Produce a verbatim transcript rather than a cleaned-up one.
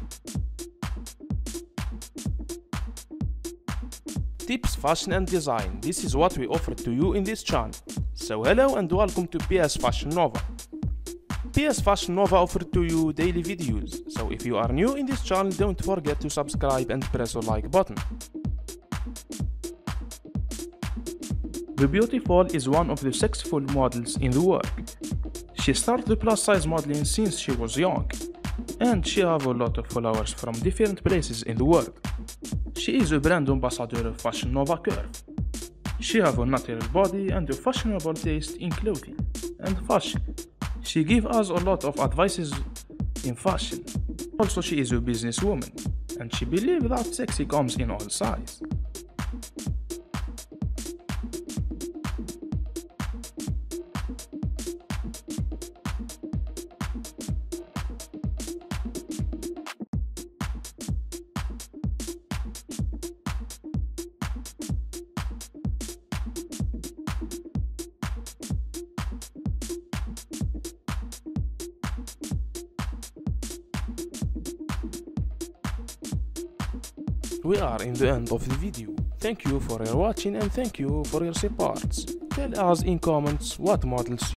Tips, fashion and design. This is what we offer to you in this channel. So hello and welcome to P S Fashion Nova. P S Fashion Nova offers to you daily videos. So if you are new in this channel, don't forget to subscribe and press the like button. The Beautiful is one of the successful models in the world. She started plus size modeling since she was young, and she has a lot of followers from different places in the world. She is a brand ambassador of Fashion Nova Curve. She has a natural body and a fashionable taste in clothing and fashion. She gives us a lot of advices in fashion. Also, she is a businesswoman, and she believes that sexy comes in all sizes. We are in the end of the video. Thank you for your watching and thank you for your supports. Tell us in comments what models